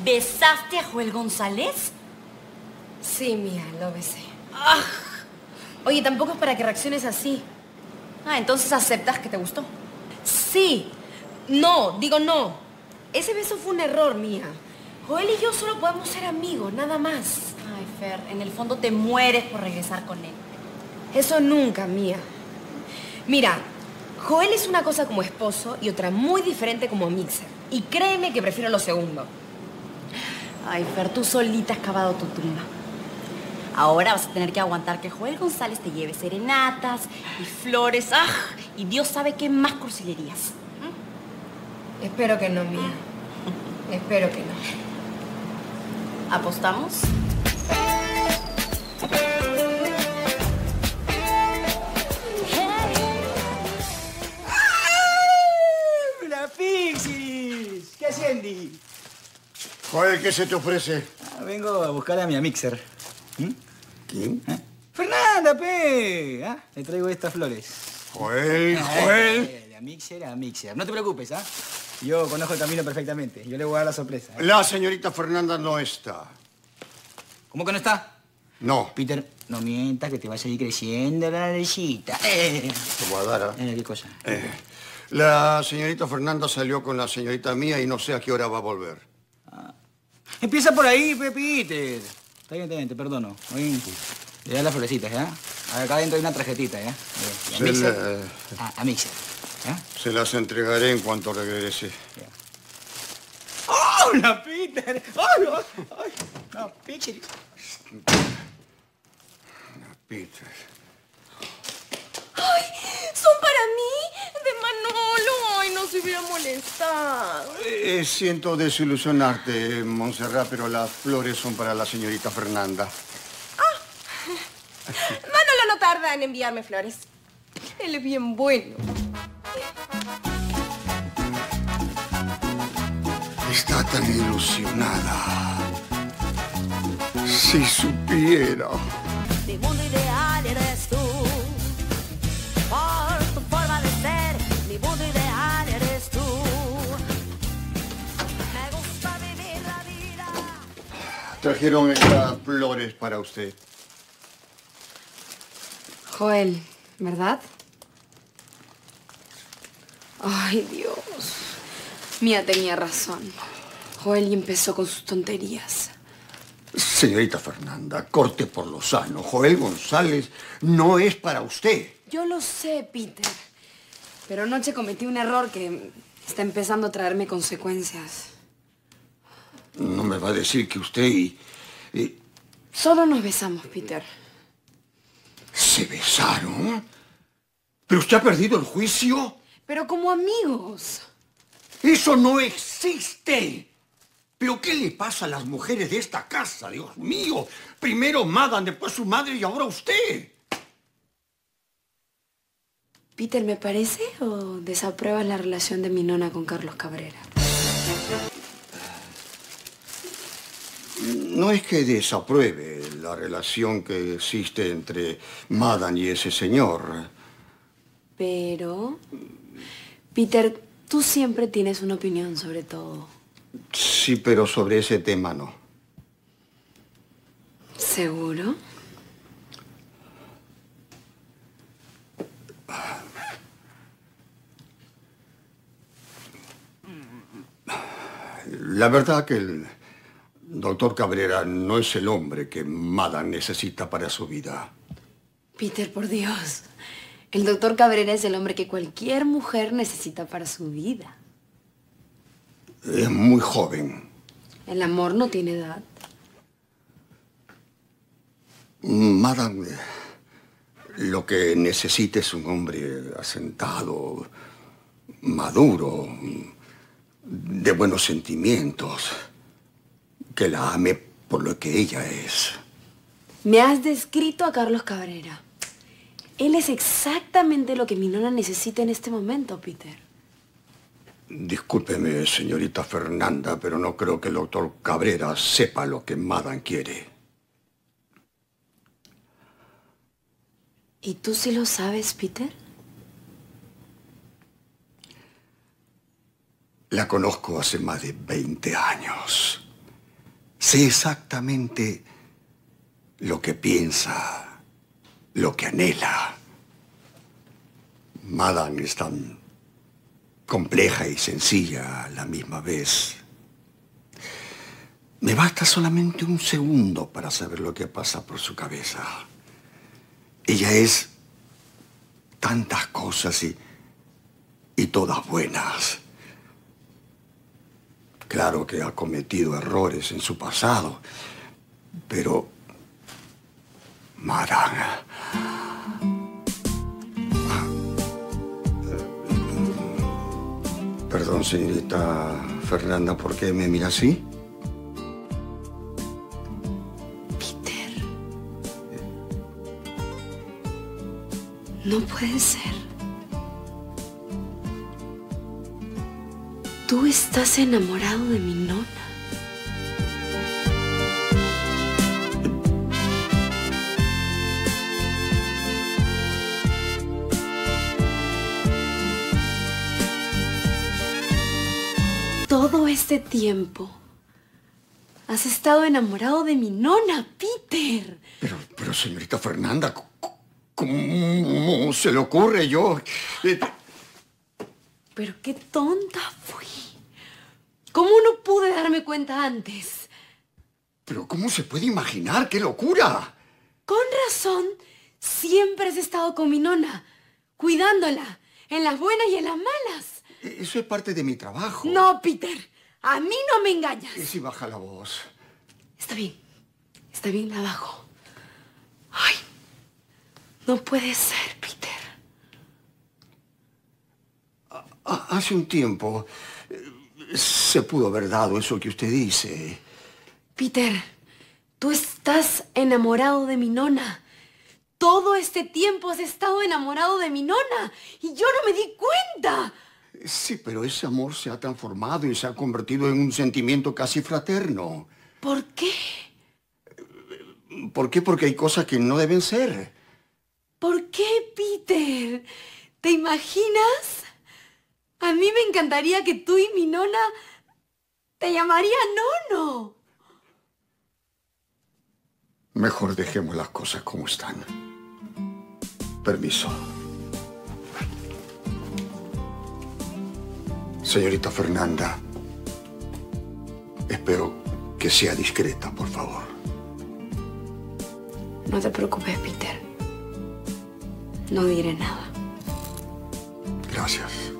¿Besaste a Joel González? Sí, Mía, lo besé. ¡Ah! Oye, tampoco es para que reacciones así. Entonces aceptas que te gustó. Sí. No, digo no. Ese beso fue un error, Mía. Joel y yo solo podemos ser amigos, nada más. Ay, Fer, en el fondo te mueres por regresar con él. Eso nunca, Mía. Mira, Joel es una cosa como esposo y otra muy diferente como mixer. Y créeme que prefiero lo segundo. Ay, Fer, tú solita has cavado tu tumba. Ahora vas a tener que aguantar que Joel González te lleve serenatas y flores. ¡Ah! Y Dios sabe qué más cursilerías. Espero que no, Mía. Espero que no. ¿Apostamos? ¡La Pixis! ¿Qué hacendi? Joder, ¿qué se te ofrece? Vengo a buscar a mi mixer. ¿Quién? ¡Fernanda, pe! Le traigo estas flores. Joel, Joel. A mixer. No te preocupes, ¿ah? Yo conozco el camino perfectamente. Yo le voy a dar la sorpresa. La señorita Fernanda no está. ¿Cómo que no está? No. Peter, no mientas que te va a seguir creciendo la naricita. Te voy a dar, ¿Qué cosa? La señorita Fernanda salió con la señorita Mía y no sé a qué hora va a volver. Empieza por ahí, Peter. Está bien, te perdono. Oye, le das las florecitas, ¿ya? Acá adentro hay una tarjetita, ¿ya? A mixer. ¿Ya? Se las entregaré en cuanto regrese. Ya. ¡Hola, Peter! ¡Ay! No, Peter. Peter. ¡Ay! ¡Son para mí! ¡De Manolo! ¡Ay, no se hubiera molestado! Siento desilusionarte, Montserrat, pero las flores son para la señorita Fernanda. Manolo no tarda en enviarme flores. Él es bien bueno. Está tan ilusionada. Si supiera. Mi mundo ideal eres tú. Por tu forma de ser, mi mundo ideal eres tú. Me gusta vivir la vida. Trajeron estas flores para usted. Joel, ¿verdad? Ay, Dios. Mía tenía razón. Joel y empezó con sus tonterías. Señorita Fernanda, corte por lo sano. Joel González no es para usted. Yo lo sé, Peter. Pero anoche cometí un error que está empezando a traerme consecuencias. No me va a decir que usted y Solo nos besamos, Peter. ¿Se besaron? ¿Pero usted ha perdido el juicio? Pero como amigos. ¡Eso no existe! ¿Pero qué le pasa a las mujeres de esta casa, Dios mío? Primero Madame, después su madre y ahora usted. Peter, ¿me parece o desapruebas la relación de mi nona con Carlos Cabrera? No es que desapruebe la relación que existe entre Madame y ese señor. Pero... Peter, tú siempre tienes una opinión sobre todo. Sí, pero sobre ese tema no. ¿Seguro? La verdad que el doctor Cabrera no es el hombre que Madame necesita para su vida. Peter, por Dios. El doctor Cabrera es el hombre que cualquier mujer necesita para su vida. Es muy joven. El amor no tiene edad. Madame, lo que necesita es un hombre asentado, maduro, de buenos sentimientos, que la ame por lo que ella es. Me has descrito a Carlos Cabrera. Él es exactamente lo que mi nona necesita en este momento, Peter. Discúlpeme, señorita Fernanda, pero no creo que el doctor Cabrera sepa lo que Madame quiere. ¿Y tú sí lo sabes, Peter? La conozco hace más de 20 años. Sé exactamente lo que piensa, lo que anhela. Madame es tan compleja y sencilla a la misma vez. Me basta solamente un segundo para saber lo que pasa por su cabeza. Ella es tantas cosas y todas buenas. Claro que ha cometido errores en su pasado, pero... Madame... Perdón, señorita Fernanda, ¿por qué me mira así? Peter. No puede ser. Tú estás enamorado de mi nona. Todo este tiempo has estado enamorado de mi nona, Peter. Pero señorita Fernanda, ¿cómo se le ocurre? Yo... Pero qué tonta fui. ¿Cómo no pude darme cuenta antes? ¿Pero cómo se puede imaginar? ¡Qué locura! Con razón, siempre has estado con mi nona, cuidándola, en las buenas y en las malas. Eso es parte de mi trabajo. No, Peter, a mí no me engañas. ¿Y si baja la voz? Está bien, la bajo. Ay, no puede ser, Peter. Hace un tiempo se pudo haber dado eso que usted dice. Peter, tú estás enamorado de mi nona. Todo este tiempo has estado enamorado de mi nona y yo no me di cuenta. Sí, pero ese amor se ha transformado y se ha convertido en un sentimiento casi fraterno. ¿Por qué? ¿Por qué? Porque hay cosas que no deben ser. ¿Por qué, Peter? ¿Te imaginas? A mí me encantaría que tú y mi nona te llamarían Nono. Mejor dejemos las cosas como están. Permiso. Señorita Fernanda, espero que sea discreta, por favor. No te preocupes, Peter. No diré nada. Gracias.